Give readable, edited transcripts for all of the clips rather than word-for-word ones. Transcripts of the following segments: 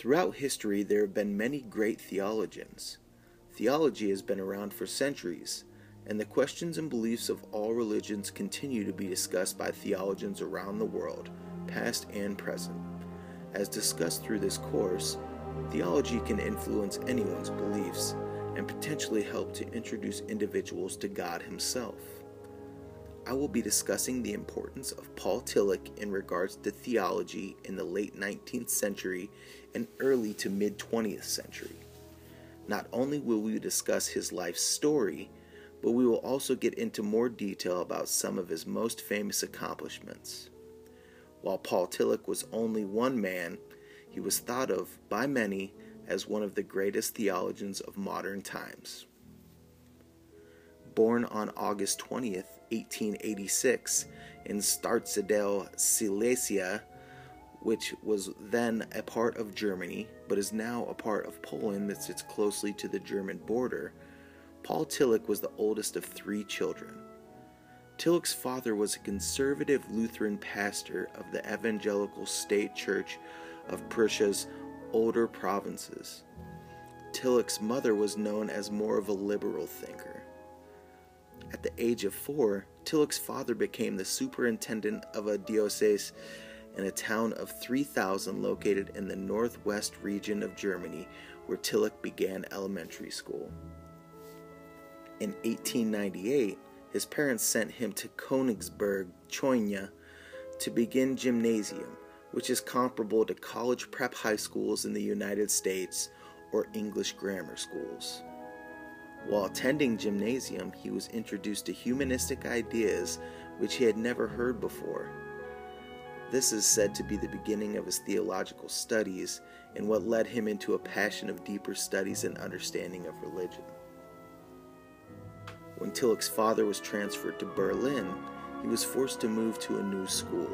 Throughout history, there have been many great theologians. Theology has been around for centuries, and the questions and beliefs of all religions continue to be discussed by theologians around the world, past and present. As discussed through this course, theology can influence anyone's beliefs and potentially help to introduce individuals to God Himself. I will be discussing the importance of Paul Tillich in regards to theology in the late 19th century and early to mid-20th century. Not only will we discuss his life story, but we will also get into more detail about some of his most famous accomplishments. While Paul Tillich was only one man, he was thought of by many as one of the greatest theologians of modern times. Born on August 20th, 1886, in Startsedel, Silesia, which was then a part of Germany, but is now a part of Poland that sits closely to the German border, Paul Tillich was the oldest of 3 children. Tillich's father was a conservative Lutheran pastor of the Evangelical State Church of Prussia's older provinces. Tillich's mother was known as more of a liberal thinker. At the age of 4, Tillich's father became the superintendent of a diocese in a town of 3,000 located in the northwest region of Germany, where Tillich began elementary school. In 1898, his parents sent him to Königsberg, Chonia, to begin gymnasium, which is comparable to college prep high schools in the United States or English grammar schools. While attending gymnasium, he was introduced to humanistic ideas which he had never heard before. This is said to be the beginning of his theological studies and what led him into a passion of deeper studies and understanding of religion. When Tillich's father was transferred to Berlin, he was forced to move to a new school.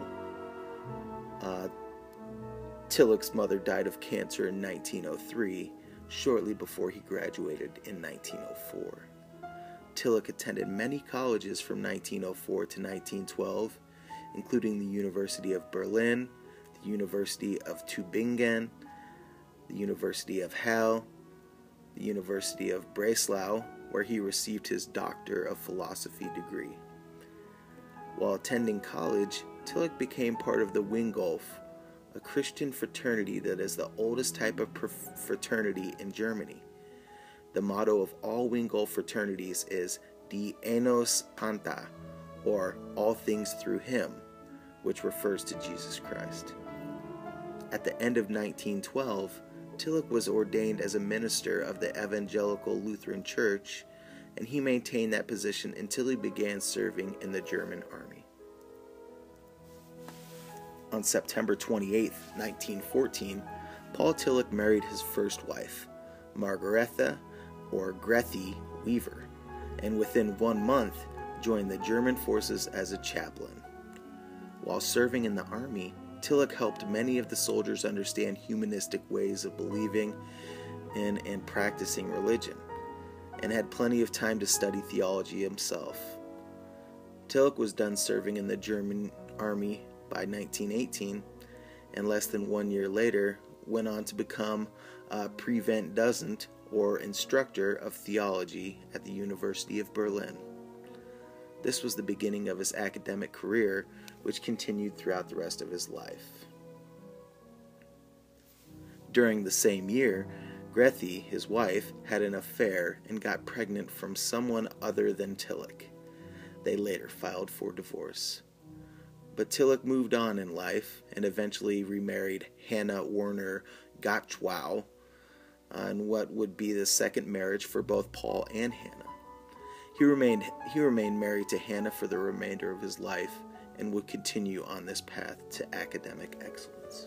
Tillich's mother died of cancer in 1903, shortly before he graduated in 1904. Tillich attended many colleges from 1904 to 1912, including the University of Berlin, the University of Tübingen, the University of Halle, the University of Breslau, where he received his Doctor of Philosophy degree. While attending college, Tillich became part of the Wingolf, a Christian fraternity that is the oldest type of fraternity in Germany. The motto of all Wingolf fraternities is Die Enos Panta, or all things through him, which refers to Jesus Christ. At the end of 1912, Tillich was ordained as a minister of the Evangelical Lutheran Church, and he maintained that position until he began serving in the German army. On September 28, 1914, Paul Tillich married his first wife, Margaretha, or Grethe, Weaver, and within 1 month joined the German forces as a chaplain. While serving in the army, Tillich helped many of the soldiers understand humanistic ways of believing in and practicing religion, and had plenty of time to study theology himself. Tillich was done serving in the German army by 1918, and less than 1 year later went on to become a Prevent-Dozent, or instructor of theology at the University of Berlin. This was the beginning of his academic career, which continued throughout the rest of his life. During the same year, Grethe, his wife, had an affair and got pregnant from someone other than Tillich. They later filed for divorce. But Tillich moved on in life and eventually remarried Hannah Werner Gottschwau in what would be the second marriage for both Paul and Hannah. He remained married to Hannah for the remainder of his life and would continue on this path to academic excellence.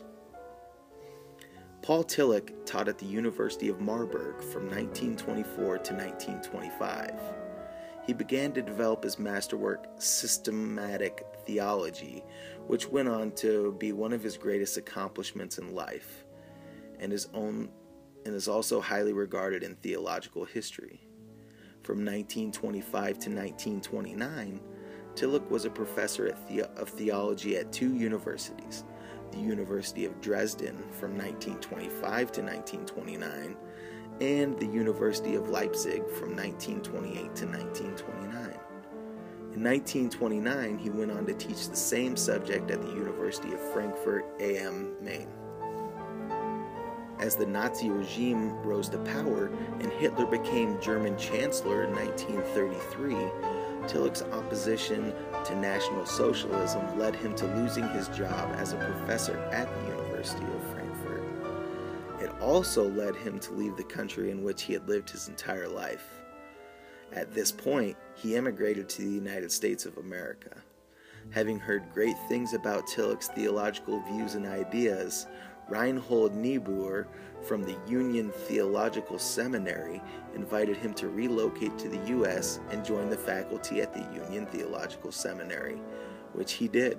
Paul Tillich taught at the University of Marburg from 1924 to 1925. He began to develop his masterwork, Systematic Theology, which went on to be one of his greatest accomplishments in life, and is also highly regarded in theological history. From 1925 to 1929, Tillich was a professor of theology at 2 universities, the University of Dresden from 1925 to 1929, and the University of Leipzig from 1928 to 1929. In 1929, he went on to teach the same subject at the University of Frankfurt am Main. As the Nazi regime rose to power and Hitler became German Chancellor in 1933, Tillich's opposition to National Socialism led him to losing his job as a professor at the University of Frankfurt. It also led him to leave the country in which he had lived his entire life. At this point, he emigrated to the United States of America. Having heard great things about Tillich's theological views and ideas, Reinhold Niebuhr from the Union Theological Seminary invited him to relocate to the U.S. and join the faculty at the Union Theological Seminary, which he did.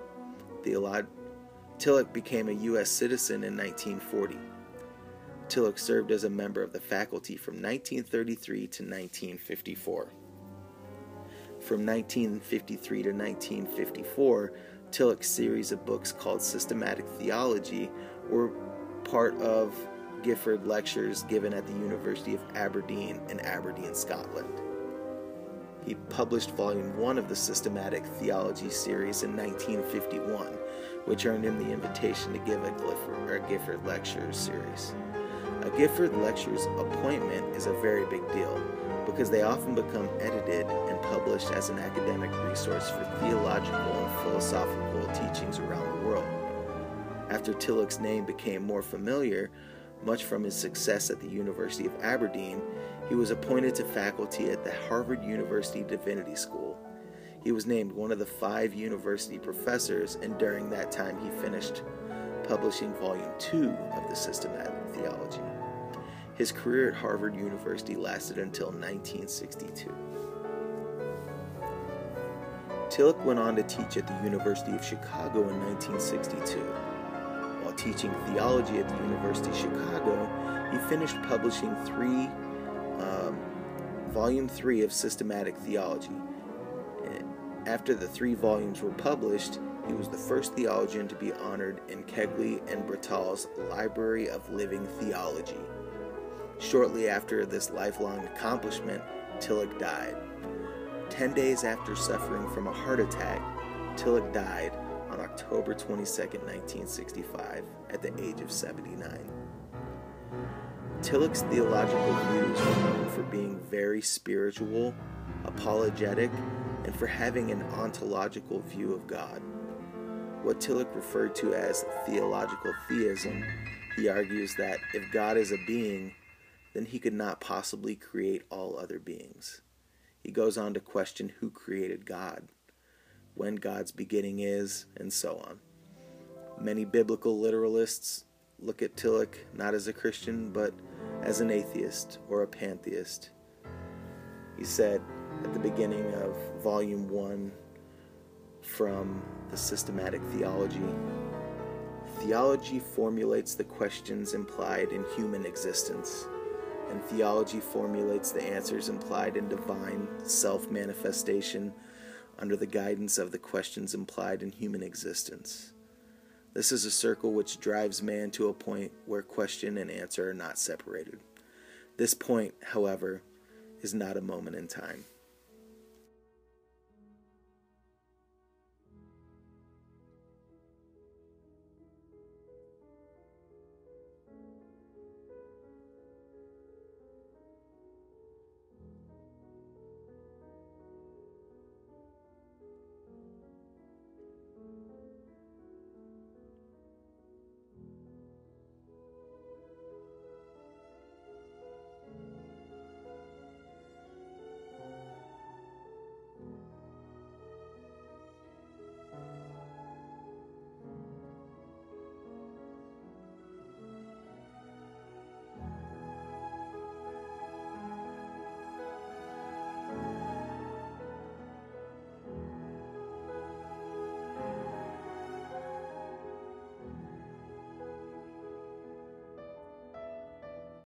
Tillich became a U.S. citizen in 1940. Tillich served as a member of the faculty from 1933 to 1954. From 1953 to 1954, Tillich's series of books called Systematic Theology were part of Gifford Lectures given at the University of Aberdeen in Aberdeen, Scotland. He published Volume 1 of the Systematic Theology series in 1951, which earned him the invitation to give a Gifford Lectures series. A Gifford Lectures appointment is a very big deal because they often become edited and published as an academic resource for theological and philosophical teachings around the world. After Tillich's name became more familiar, much from his success at the University of Aberdeen, he was appointed to faculty at the Harvard University Divinity School. He was named one of the 5 university professors, and during that time he finished publishing Volume 2 of the Systematic Theology. His career at Harvard University lasted until 1962. Tillich went on to teach at the University of Chicago in 1962. While teaching theology at the University of Chicago, he finished publishing Volume 3 of Systematic Theology. After the 3 volumes were published, he was the first theologian to be honored in Kegley and Britall's Library of Living Theology. Shortly after this lifelong accomplishment, Tillich died. 10 days after suffering from a heart attack, Tillich died on October 22, 1965, at the age of 79. Tillich's theological views were known for being very spiritual, apologetic, and for having an ontological view of God. What Tillich referred to as theological theism, he argues that if God is a being, then he could not possibly create all other beings. He goes on to question who created God, when God's beginning is, and so on. Many biblical literalists look at Tillich not as a Christian, but as an atheist or a pantheist. He said at the beginning of Volume 1 from the Systematic Theology, theology formulates the questions implied in human existence, and theology formulates the answers implied in divine self-manifestation under the guidance of the questions implied in human existence. This is a circle which drives man to a point where question and answer are not separated. This point, however, is not a moment in time.